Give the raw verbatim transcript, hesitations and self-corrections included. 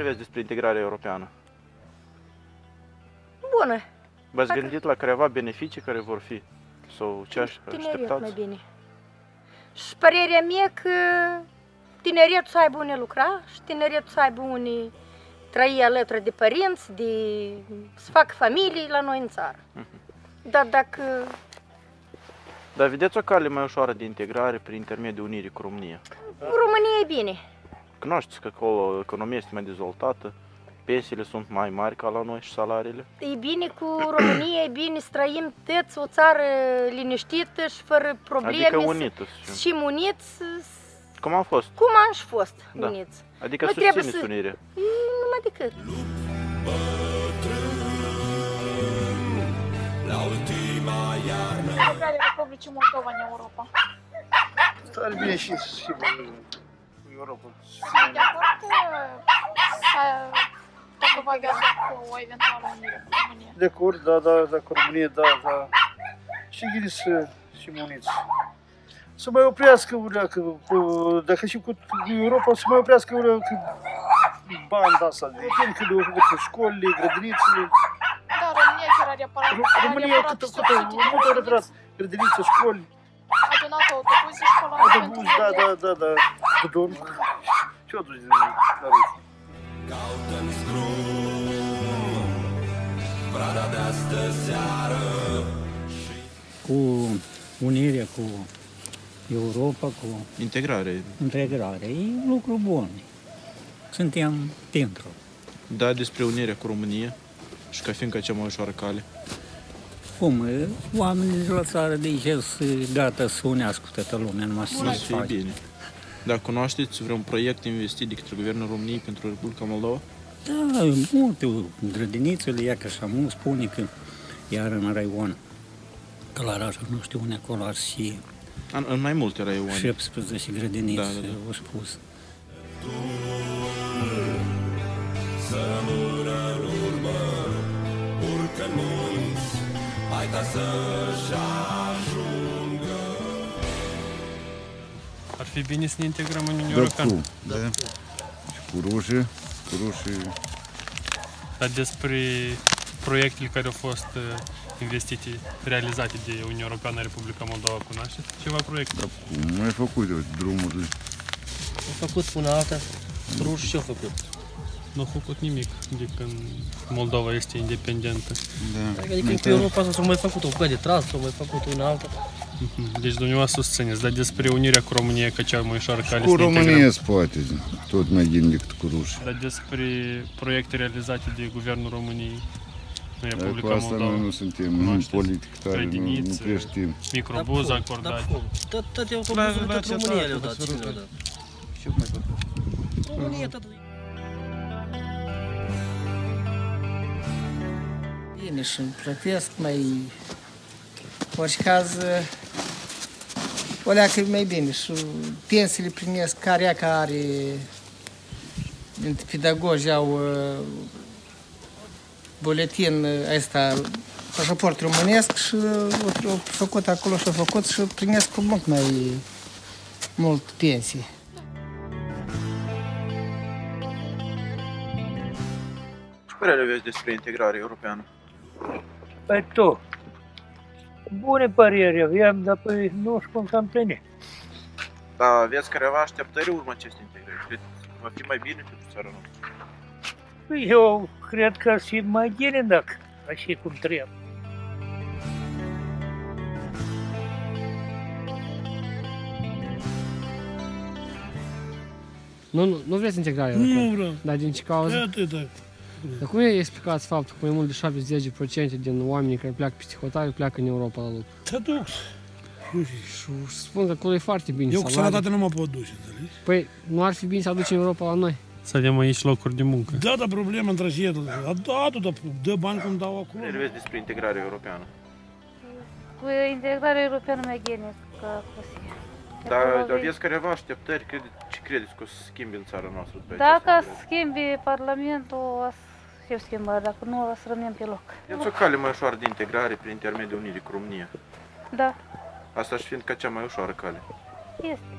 aveți despre integrarea europeană? Bună. V-ați gândit la careva beneficii care vor fi? Sau ce așteptați? Mai bine. Și părerea mea că tineretul să aibă unde lucra și tineretul să aibă unde trăi alături de părinți, de... să facă familii la noi în țară. Uh-huh. Dar dacă... Dar vedeți o cale mai ușoară de integrare prin intermediul unirii cu România? România e bine. Cunoașteți că acolo economia este mai dezvoltată, pensiile sunt mai mari ca la noi și salariile? E bine cu România, e bine să trăim toți o țară liniștită și fără probleme. Adică unită. Și uniți. Cum am fost? Cum am și fost da. uniți. Adică nu susțineți să... unirea. E, numai decât. La ultima iarnă. Integrarea Republicii Moldova în Europa. Ar bine și, și în Europa. Sunt de acord că dacă va avea loc o eventuală unire cu România. De acord, da, da, da, cu România, da, da. Și ghiți să și muniți. Să mai oprească urea, că, cu, dacă și cu Europa, să mai oprească urea, că banda asta, de că de cu școlile, grădinițele. Da, România chiar are aparat. România cât o reparat, grădinițe, școli. A donat autobuze școlare. Autobuz, da, da, da, da, cu domn. Ce o duci la Rusia? Caută-mi scrum, brada de-astă seară. Cu unirea cu Europa, cu integrare. integrare, e un lucru bun. Suntem pentru. Da, despre unirea cu România și ca fiindcă cea mai ușoară cale. Cum? Oamenii de la țară de aici sunt gata să unească cu toată lumea, numai să se fie bine. Dar cunoașteți vreun proiect investit de către Guvernul României pentru Republica Moldova? Da, multe grădinițele, ea că așa mult spune că iar în raion Călărașul, nu știu unde acolo ar fi. În, în mai multe raioane. șaptesprezece grădinițe, da, da, da. au spus. Să rămână în urmă, urcă-n munți, hai ta să-și ajungă. Ar fi bine să ne integrăm în Uniunea Europeană. Da, da. Cu rușii, cu rușii. Dar despre proiectele care au fost investite, realizate de Uniunea Europeană, Republica Moldova, cunoașteți ceva proiecte? Da, cum ai făcut eu drumurile? Au făcut până alta, rușii ce-au făcut? Nu au făcut nimic de când Moldova este independentă. Da. Adică în Europa s-au mai făcut o căi de tras, s-au mai făcut una alta. Deci dumneavoastră susțineți, dar despre unirea cu România ca cea mai ușoară cale cu România se poate, tot mai bine decât cu rușii. Dar despre proiecte realizate de Guvernul României în Republica cu asta Moldova. noi nu suntem în politică tare, nu, nu prea știm. Microbuz acordat. Tot, toate autobuzurile, tot România le-au dat. Cine le-au dat? Ce mai făcut? România tot. Bine, și plătesc mai... Orice caz, o leacă mai bine și pensiile primesc care are dintre pedagogi au buletin ăsta, pașaport românesc și au făcut acolo și au făcut și primesc mult mai mult pensii. Ce părere aveți despre integrarea europeană? Păi tu, bune păreri aveam, dar păi nu știu cum să împlini. Dar aveți careva așteptări urmă acestei integrări? Credeți că va fi mai bine pentru țara noastră? Păi eu cred că ar fi mai bine dacă așa cum trebuie. Nu, nu, nu vreți integrarea europeană? Nu vreau. Dar din ce cauză? Atâta. Dar cum explicați faptul că mai mult de șaptezeci la sută din oamenii care pleacă peste hotare pleacă în Europa la lucru? Te duc. Și spun că acolo e foarte bine. Eu cu sănătate nu mă pot duce, înțelegi? Păi, nu ar fi bine să aducem Europa la noi? Să avem aici locuri de muncă. Da, dar problema între și el. Da, da, dă bani cum dau acolo. Ce vreți despre integrarea europeană? Cu integrarea europeană mai bine ca Rusia. Dar aveți careva așteptări? Ce credeți că o să se schimbe în țara noastră? Dacă schimbi Parlamentul, o să fie schimbare, dacă nu, o să rămânem pe loc. Vedeți o cale mai ușoară de integrare prin intermediul unirii cu România? Da. Asta și fiind ca cea mai ușoară cale. Este.